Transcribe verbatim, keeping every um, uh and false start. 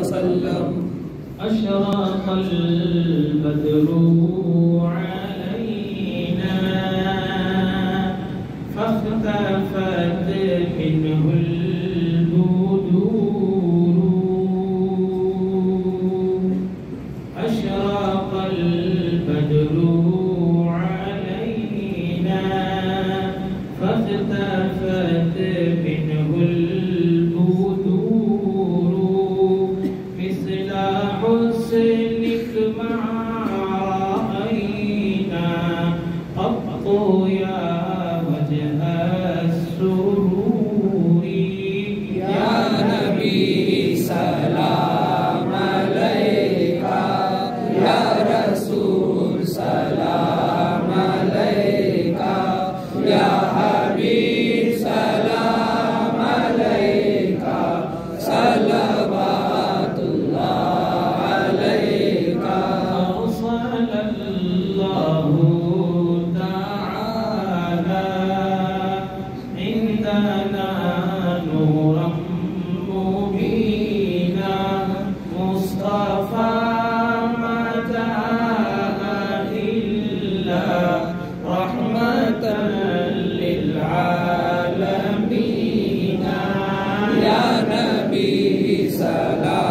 وسلم. أشرق البدر علينا فاختفت منه البدور. أشرق البدر علينا فاختفت منه البدور. مثل حسنك ما رأينا قط يا وجه السرور. يا نبي سلام عليك، يا رسول سلام عليك، يا حبيب سلام عليك، صلوات الله عليك. أرسل الله تعالى عندنا نورا مبينا مصطفى ما جاء إلا رحمة للعالمين. يا نبي سلام